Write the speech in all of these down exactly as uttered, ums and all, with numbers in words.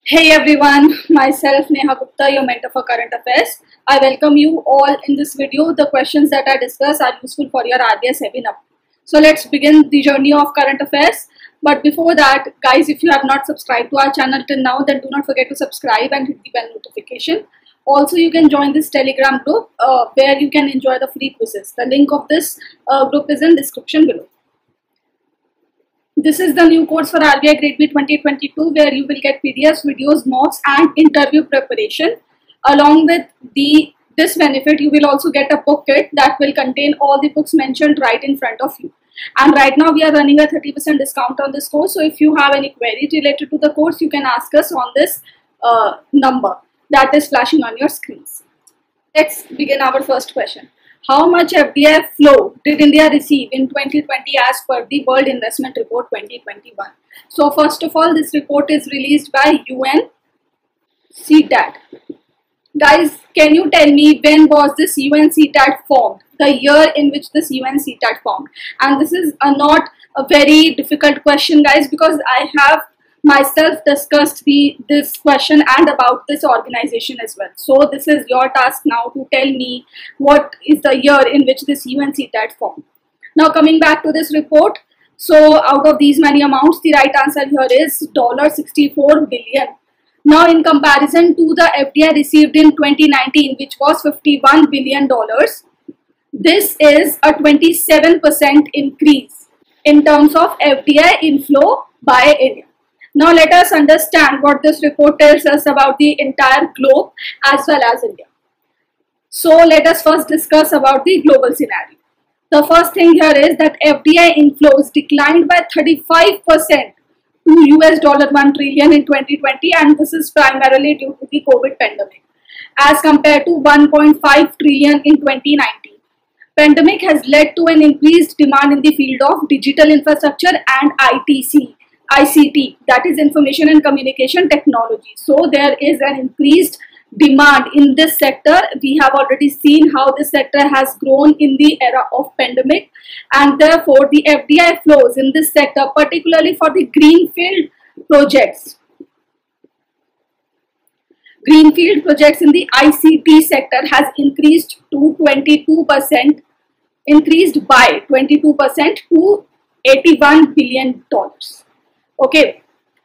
Hey everyone, myself Neha Gupta, your mentor for current affairs. I welcome you all in this video. The questions that I discuss are useful for your R B I SEBI number. So let's begin the journey of current affairs. But before that, guys, if you have not subscribed to our channel till now, then do not forget to subscribe and hit the bell notification. Also, you can join this Telegram group uh, where you can enjoy the free quizzes. The link of this uh, group is in description below. This is the new course for R B I Grade B twenty twenty-two, where you will get P D Fs, videos, notes and interview preparation. Along with the this benefit, you will also get a book kit that will contain all the books mentioned right in front of you. And right now we are running a thirty percent discount on this course. So if you have any queries related to the course, you can ask us on this uh, number that is flashing on your screens. Let's begin our first question. How much F D I flow did India receive in twenty twenty as per the World Investment Report twenty twenty-one? So first of all, this report is released by U N C T A D. Guys, can you tell me when was this U N C T A D formed? The year in which this U N C T A D formed. And this is a not a very difficult question, guys, because I have myself discussed the this question and about this organization as well. So this is your task now to tell me what is the year in which this U N C T A D formed. Now coming back to this report, so out of these many amounts, the right answer here is sixty-four billion. Now in comparison to the F D I received in twenty nineteen, which was fifty-one billion dollars, this is a twenty-seven percent increase in terms of F D I inflow by India. Now let us understand what this report tells us about the entire globe as well as India. So let us first discuss about the global scenario. The first thing here is that F D I inflows declined by thirty-five percent to U S dollar one trillion in twenty twenty, and this is primarily due to the COVID pandemic as compared to one point five trillion in twenty nineteen. Pandemic has led to an increased demand in the field of digital infrastructure and I T C. I C T, that is information and communication technology. So there is an increased demand in this sector. We have already seen how this sector has grown in the era of pandemic, and therefore the F D I flows in this sector, particularly for the greenfield projects. Greenfield projects in the I C T sector has increased to twenty-two percent, increased by twenty-two percent to eighty-one billion dollars. Okay,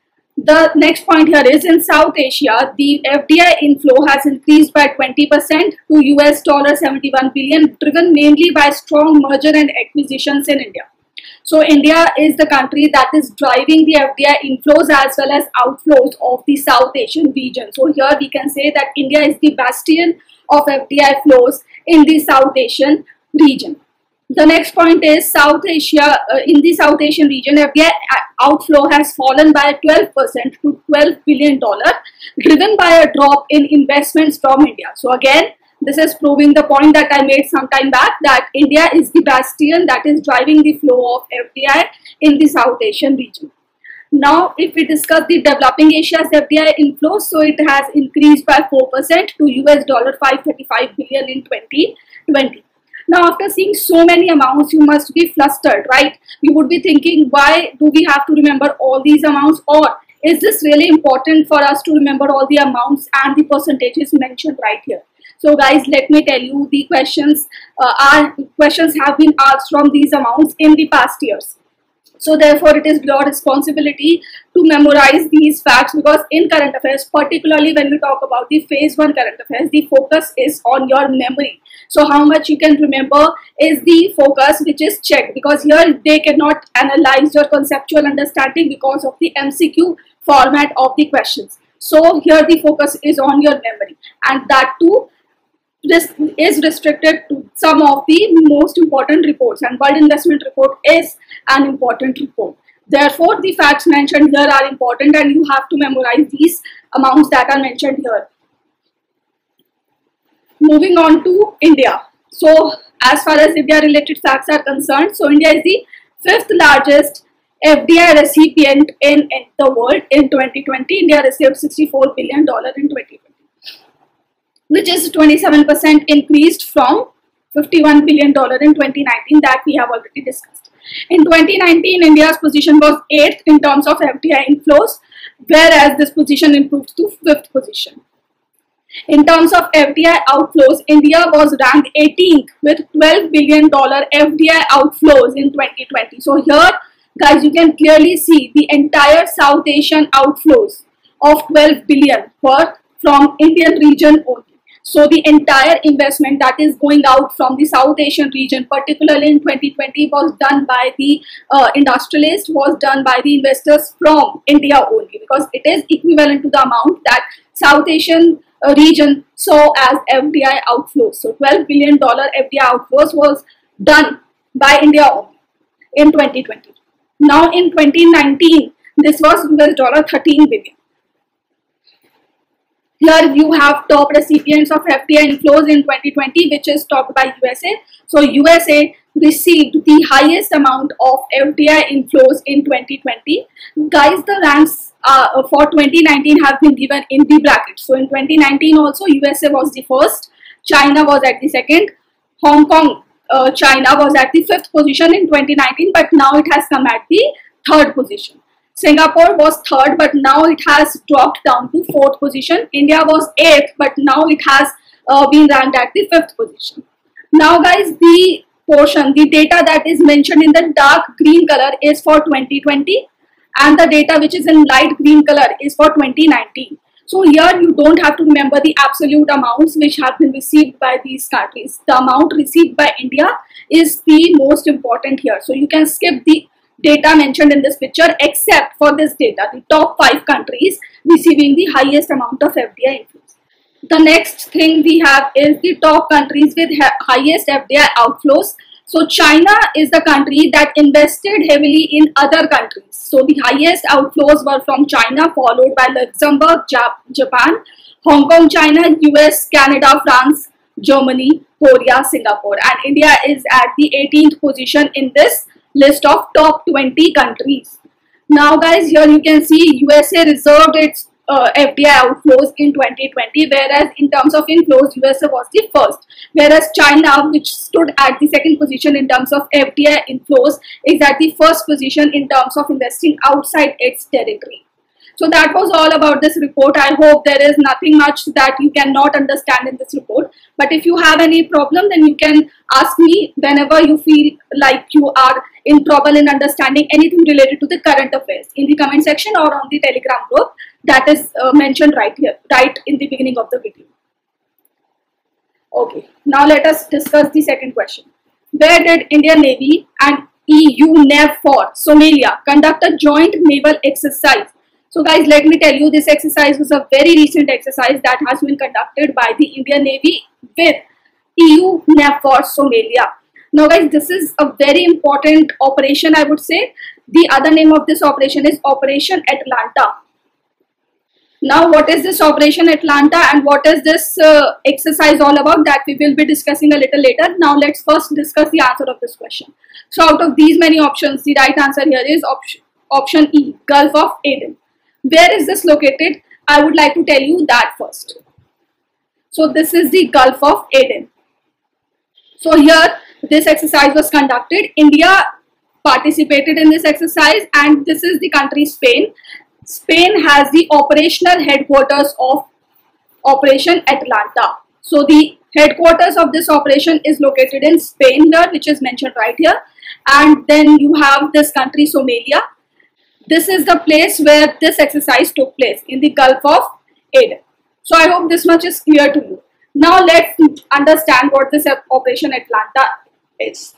the next point here is in South Asia, the F D I inflow has increased by twenty percent to U S dollar seventy-one billion, driven mainly by strong merger and acquisitions in India. So India is the country that is driving the F D I inflows as well as outflows of the South Asian region. So here we can say that India is the bastion of F D I flows in the South Asian region. The next point is South Asia, uh, in the South Asian region, F D I outflow has fallen by twelve percent to twelve billion dollars, driven by a drop in investments from India. So again, this is proving the point that I made some time back, that India is the bastion that is driving the flow of F D I in the South Asian region. Now, if we discuss the developing Asia's F D I inflow, so it has increased by four percent to U S dollar five hundred thirty-five billion in twenty twenty. Now, after seeing so many amounts, you must be flustered, right? You would be thinking, why do we have to remember all these amounts? Or is this really important for us to remember all the amounts and the percentages mentioned right here? So guys, let me tell you, the questions, uh, are, questions have been asked from these amounts in the past years. So therefore, it is your responsibility to memorize these facts, because in current affairs, particularly when we talk about the phase one current affairs, the focus is on your memory. So how much you can remember is the focus which is checked, because here they cannot analyze your conceptual understanding because of the M C Q format of the questions. So here the focus is on your memory, and that too this is restricted to some of the most important reports, and World Investment Report is an important report. Therefore, the facts mentioned here are important, and you have to memorize these amounts that are mentioned here. Moving on to India. So as far as India related facts are concerned, so India is the fifth largest F D I recipient in, in the world in twenty twenty. India received sixty-four billion dollars in twenty twenty, which is twenty-seven percent increased from fifty-one billion dollars in twenty nineteen that we have already discussed. In twenty nineteen, India's position was eighth in terms of F D I inflows, whereas this position improved to fifth position. In terms of F D I outflows, India was ranked eighteenth with twelve billion dollars F D I outflows in twenty twenty. So here, guys, you can clearly see the entire South Asian outflows of twelve billion were from Indian region only. So the entire investment that is going out from the South Asian region, particularly in twenty twenty, was done by the uh, industrialists, was done by the investors from India only, because it is equivalent to the amount that South Asian uh, region saw as F D I outflows. So twelve billion dollars F D I outflows was done by India only in twenty twenty. Now in twenty nineteen, this was U S dollar thirteen billion. Here you have top recipients of F D I inflows in twenty twenty, which is topped by U S A. So U S A received the highest amount of F D I inflows in twenty twenty. Guys, the ranks uh, for twenty nineteen have been given in the bracket. So in twenty nineteen also, U S A was the first, China was at the second, Hong Kong, uh, China was at the fifth position in twenty nineteen, but now it has come at the third position. Singapore was third, but now it has dropped down to fourth position. India was eighth, but now it has uh, been ranked at the fifth position. Now guys, the portion, the data that is mentioned in the dark green color is for twenty twenty, and the data which is in light green color is for twenty nineteen. So here you don't have to remember the absolute amounts which have been received by these countries. The amount received by India is the most important here. So you can skip the data mentioned in this picture, except for this data, the top five countries receiving the highest amount of F D I inflows. The next thing we have is the top countries with highest F D I outflows. So China is the country that invested heavily in other countries. So the highest outflows were from China, followed by Luxembourg, Jap Japan, Hong Kong, China, U S, Canada, France, Germany, Korea, Singapore, and India is at the eighteenth position in this list of top twenty countries. Now guys, here you can see U S A reserved its uh, F D I outflows in twenty twenty, whereas in terms of inflows, U S A was the first, whereas China, which stood at the second position in terms of F D I inflows, is at the first position in terms of investing outside its territory. So that was all about this report. I hope there is nothing much that you cannot understand in this report. But if you have any problem, then you can ask me whenever you feel like you are in trouble in understanding anything related to the current affairs in the comment section or on the Telegram group that is uh, mentioned right here, right in the beginning of the video. Okay, now let us discuss the second question. Where did Indian Navy and E U NAVFOR Somalia conduct a joint naval exercise? So guys, let me tell you, this exercise was a very recent exercise that has been conducted by the Indian Navy with E U NAVFOR Somalia. Now guys, this is a very important operation, I would say. The other name of this operation is Operation Atalanta. Now what is this Operation Atalanta and what is this uh, exercise all about, that we will be discussing a little later. Now let's first discuss the answer of this question. So out of these many options, the right answer here is option, option E, Gulf of Aden. Where is this located? I would like to tell you that first. So this is the Gulf of Aden. So here this exercise was conducted. India participated in this exercise, and this is the country Spain. Spain has the operational headquarters of Operation Atalanta. So the headquarters of this operation is located in Spain here, which is mentioned right here. And then you have this country Somalia. This is the place where this exercise took place, in the Gulf of Aden. So I hope this much is clear to you. Now let's understand what this Operation Atalanta is.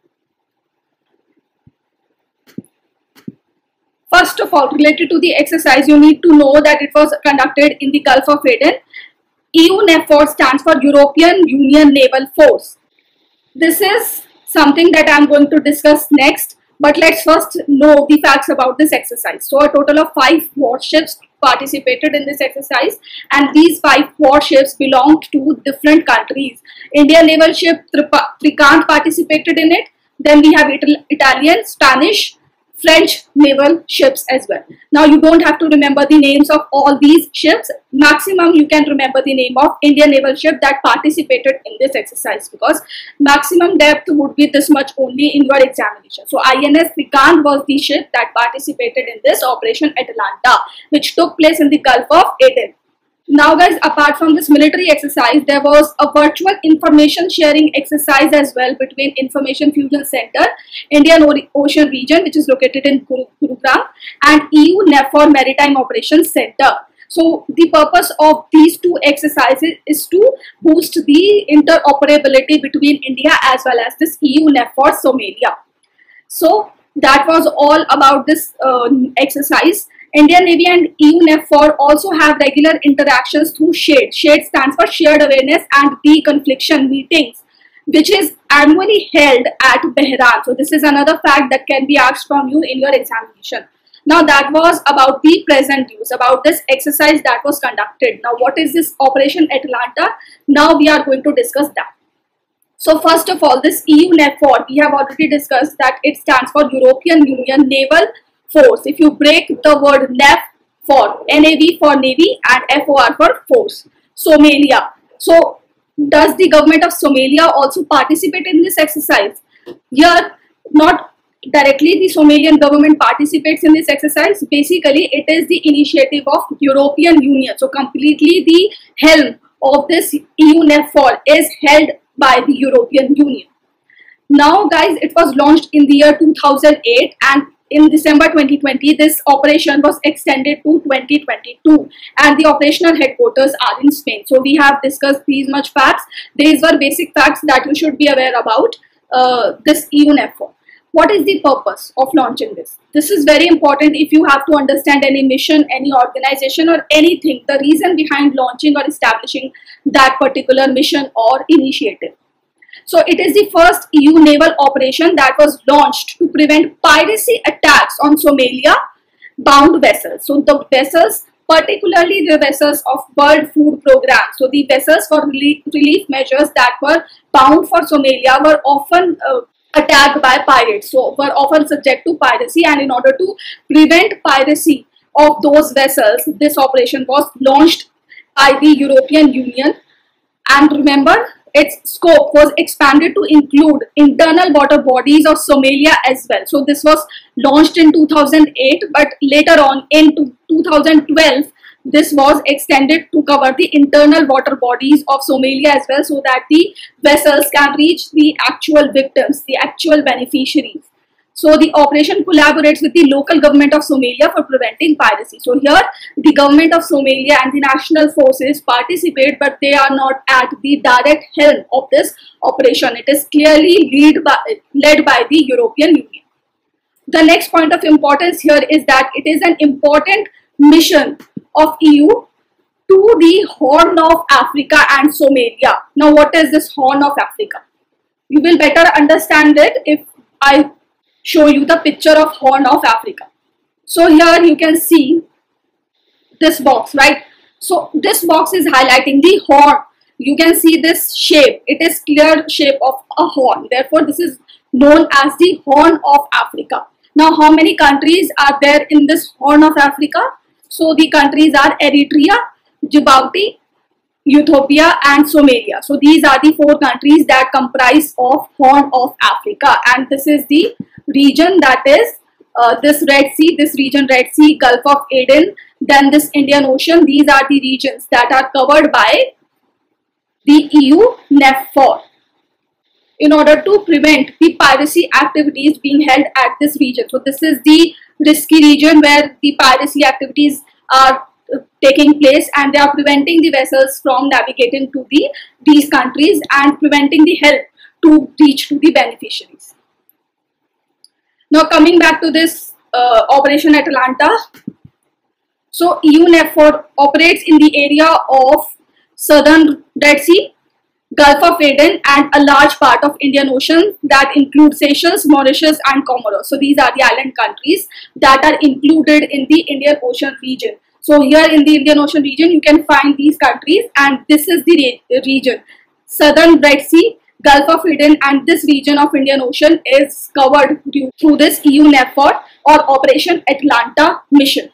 First of all, related to the exercise, you need to know that it was conducted in the Gulf of Aden. E U NAVFOR stands for European Union Naval Force. This is something that I am going to discuss next. But let's first know the facts about this exercise. So a total of five warships participated in this exercise, and these five warships belonged to different countries. Indian naval ship Trikant participated in it. Then we have Ital Italian, Spanish, French naval ships as well. Now you don't have to remember the names of all these ships. Maximum you can remember the name of Indian naval ship that participated in this exercise, because maximum depth would be this much only in your examination. So I N S Srikant was the ship that participated in this Operation Atalanta, which took place in the Gulf of Aden. Now guys, apart from this military exercise, there was a virtual information sharing exercise as well between Information Fusion Center, Indian Ocean Region, which is located in Gurugram, and E U NAVFOR Maritime Operations Center. So the purpose of these two exercises is to boost the interoperability between India as well as this E U NAVFOR Somalia. So that was all about this uh, exercise. Indian Navy and E U NAVFOR also have regular interactions through SHADE. SHADE stands for Shared Awareness and Deconfliction meetings, which is annually held at Behran. So this is another fact that can be asked from you in your examination. Now that was about the present news, about this exercise that was conducted. Now what is this Operation Atalanta? Now we are going to discuss that. So first of all, this E U NAVFOR, we have already discussed that it stands for European Union Naval Force. If you break the word N A V for N A V for Navy and F O R for Force. Somalia. So does the government of Somalia also participate in this exercise? Here, not directly the Somalian government participates in this exercise. Basically, it is the initiative of European Union. So completely the helm of this E U NAVFOR is held by the European Union. Now guys, it was launched in the year two thousand eight, and in December twenty twenty, this operation was extended to twenty twenty-two, and the operational headquarters are in Spain. So we have discussed these much facts. These were basic facts that you should be aware about uh, this E U NAVFOR. What is the purpose of launching this? This is very important if you have to understand any mission, any organization or anything, the reason behind launching or establishing that particular mission or initiative. So it is the first E U naval operation that was launched to prevent piracy attacks on Somalia bound vessels. So the vessels, particularly the vessels of World Food Programme, so the vessels for relief, relief measures that were bound for Somalia were often uh, attacked by pirates, so were often subject to piracy, and in order to prevent piracy of those vessels, this operation was launched by the European Union. And remember, its scope was expanded to include internal water bodies of Somalia as well. So this was launched in two thousand eight, but later on in two thousand twelve, this was extended to cover the internal water bodies of Somalia as well, so that the vessels can reach the actual victims, the actual beneficiaries. So the operation collaborates with the local government of Somalia for preventing piracy. So here the government of Somalia and the national forces participate, but they are not at the direct helm of this operation. It is clearly lead by, led by the European Union. The next point of importance here is that it is an important mission of E U to the Horn of Africa and Somalia. Now what is this Horn of Africa? You will better understand it if I show you the picture of Horn of Africa. So here you can see this box, right? So this box is highlighting the horn. You can see this shape. It is clear shape of a horn. Therefore, this is known as the Horn of Africa. Now, how many countries are there in this Horn of Africa? So the countries are Eritrea, Djibouti, Ethiopia and Somalia. So these are the four countries that comprise of Horn of Africa, and this is the region that is uh, this Red Sea, this region Red Sea, Gulf of Aden, then this Indian Ocean. These are the regions that are covered by the E U NAVFOR in order to prevent the piracy activities being held at this region. So this is the risky region where the piracy activities are taking place, and they are preventing the vessels from navigating to the these countries and preventing the help to reach to the beneficiaries. Now coming back to this uh, Operation Atalanta. So E U NAVFOR operates in the area of Southern Red Sea, Gulf of Aden and a large part of Indian Ocean that include Seychelles, Mauritius and Comoros. So these are the island countries that are included in the Indian Ocean region. So here in the Indian Ocean region you can find these countries, and this is the re region. Southern Red Sea, Gulf of Aden and this region of Indian Ocean is covered through this E U NAVFOR or Operation Atalanta mission.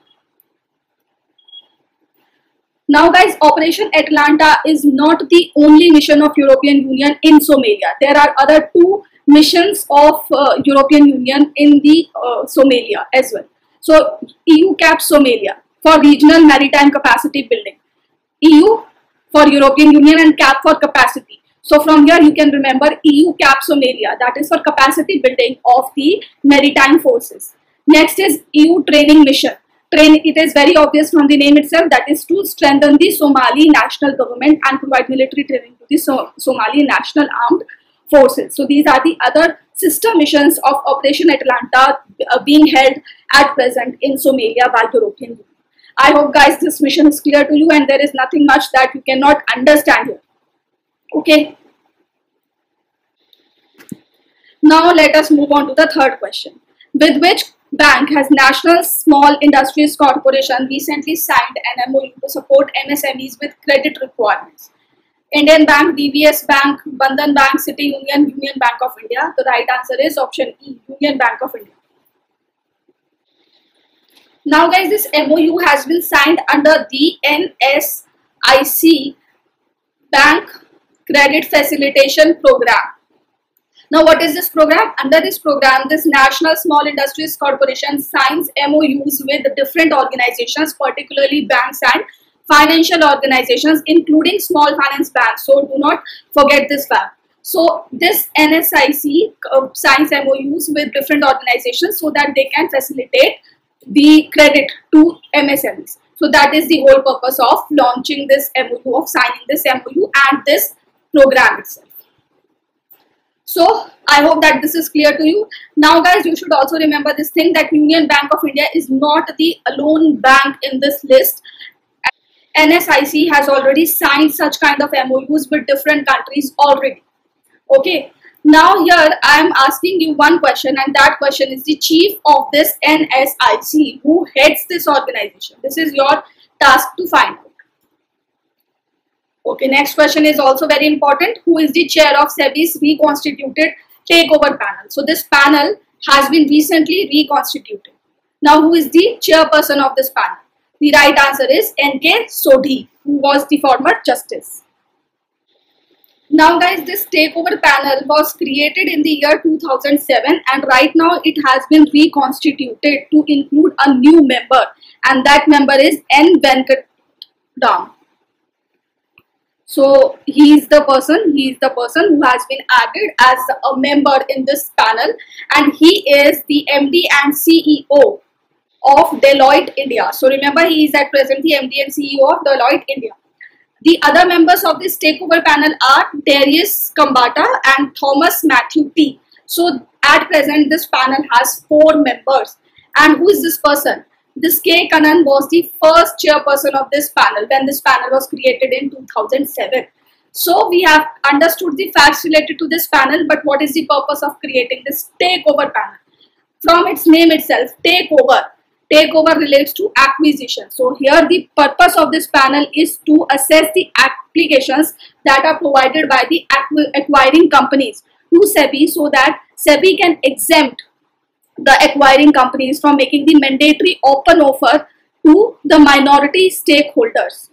Now guys, Operation Atalanta is not the only mission of European Union in Somalia. There are other two missions of uh, European Union in the uh, Somalia as well. So E U CAP Somalia for regional maritime capacity building. E U for European Union and CAP for capacity. So from here you can remember E U CAP Somalia, that is for capacity building of the maritime forces. Next is E U training mission. Train, it is very obvious from the name itself, that is to strengthen the Somali national government and provide military training to the so Somali national armed forces. So these are the other sister missions of Operation Atalanta uh, being held at present in Somalia by European Union. I hope guys this mission is clear to you and there is nothing much that you cannot understand here. Okay. Now let us move on to the third question. With which bank has National Small Industries Corporation recently signed an M O U to support M S M Es with credit requirements? Indian Bank, D B S Bank, Bandhan Bank, City Union, Union Bank of India. The right answer is option E, Union Bank of India. Now guys, this M O U has been signed under the N S I C Bank Credit Facilitation Program. Now what is this program? Under this program, this National Small Industries Corporation signs M O Us with different organizations, particularly banks and financial organizations, including small finance banks. So do not forget this fact. So this N S I C uh, signs M O Us with different organizations so that they can facilitate the credit to M S M Es. So that is the whole purpose of launching this M O U, of signing this M O U and this program itself. So I hope that this is clear to you. Now guys, you should also remember this thing, that Union Bank of India is not the alone bank in this list. N S I C has already signed such kind of M O Us with different countries already. Okay. Now here I am asking you one question, and that question is the chief of this N S I C. Who heads this organization? This is your task to find out. Okay, next question is also very important. Who is the chair of SEBI's reconstituted takeover panel? So this panel has been recently reconstituted. Now who is the chairperson of this panel? The right answer is N K Sodhi, who was the former justice. Now guys, this takeover panel was created in the year two thousand seven, and right now it has been reconstituted to include a new member, and that member is N Venkatram. So he is the person, he is the person who has been added as a member in this panel, and he is the M D and C E O of Deloitte India. So remember, he is at present the M D and C E O of Deloitte India. The other members of this takeover panel are Darius Kambata and Thomas Matthew T. So at present this panel has four members. And who is this person? This K. Kannan was the first chairperson of this panel when this panel was created in two thousand seven. So we have understood the facts related to this panel, but what is the purpose of creating this takeover panel? From its name itself, takeover. Takeover relates to acquisition. So here the purpose of this panel is to assess the applications that are provided by the acquiring companies to SEBI, so that SEBI can exempt the acquiring companies from making the mandatory open offer to the minority stakeholders.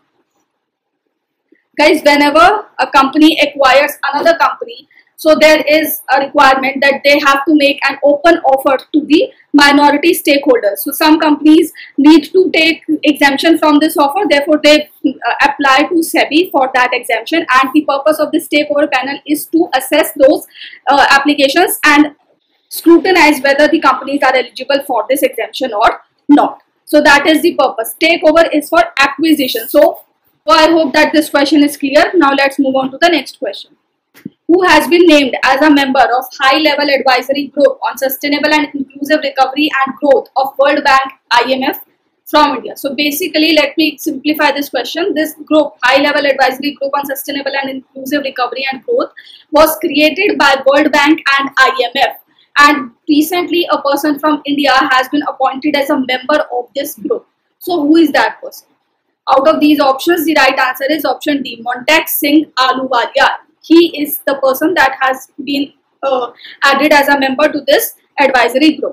Guys, whenever a company acquires another company, so there is a requirement that they have to make an open offer to the minority stakeholders. So some companies need to take exemption from this offer, therefore they uh, apply to SEBI for that exemption, and the purpose of this takeover panel is to assess those uh, applications and scrutinize whether the companies are eligible for this exemption or not. So that is the purpose. Takeover is for acquisition. So, so I hope that this question is clear. Now let's move on to the next question. Who has been named as a member of high-level advisory group on sustainable and inclusive recovery and growth of World Bank I M F from India? So basically, let me simplify this question. This group, high-level advisory group on sustainable and inclusive recovery and growth, was created by World Bank and I M F. And recently, a person from India has been appointed as a member of this group. So who is that person? Out of these options, the right answer is option D, Montek Singh Ahluwalia. He is the person that has been uh, added as a member to this advisory group.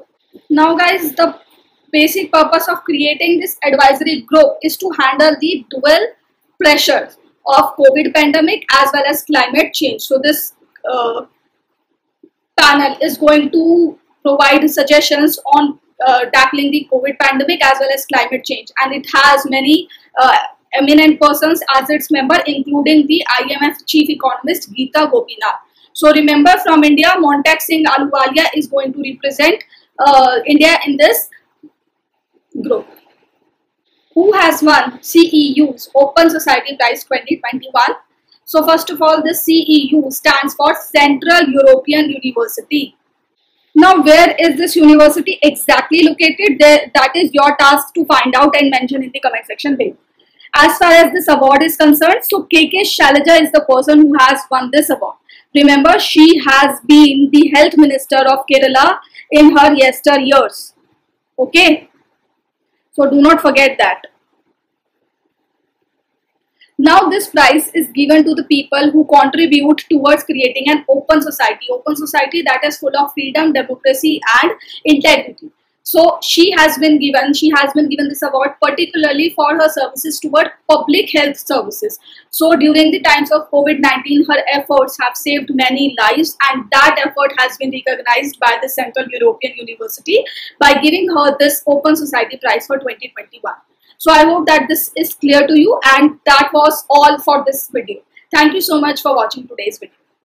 Now guys, the basic purpose of creating this advisory group is to handle the dual pressures of COVID pandemic as well as climate change. So this uh, panel is going to provide suggestions on uh, tackling the COVID pandemic as well as climate change, and it has many uh, eminent persons as its member, including the I M F chief economist Geeta Gopinath. So remember, from India, Montek Singh Ahluwalia is going to represent uh, India in this group. Who has won C E U's Open Society Prize twenty twenty-one? So first of all, the C E U stands for Central European University. Now, where is this university exactly located? There, that is your task to find out and mention in the comment section below. As far as this award is concerned, so K K Shailaja is the person who has won this award. Remember, she has been the health minister of Kerala in her yesteryears. Okay, so do not forget that. Now this prize is given to the people who contribute towards creating an open society, open society that is full of freedom, democracy and integrity. So she has been given, she has been given this award particularly for her services toward public health services. So during the times of COVID nineteen, her efforts have saved many lives, and that effort has been recognized by the Central European University by giving her this Open Society Prize for twenty twenty-one. So I hope that this is clear to you, and that was all for this video. Thank you so much for watching today's video.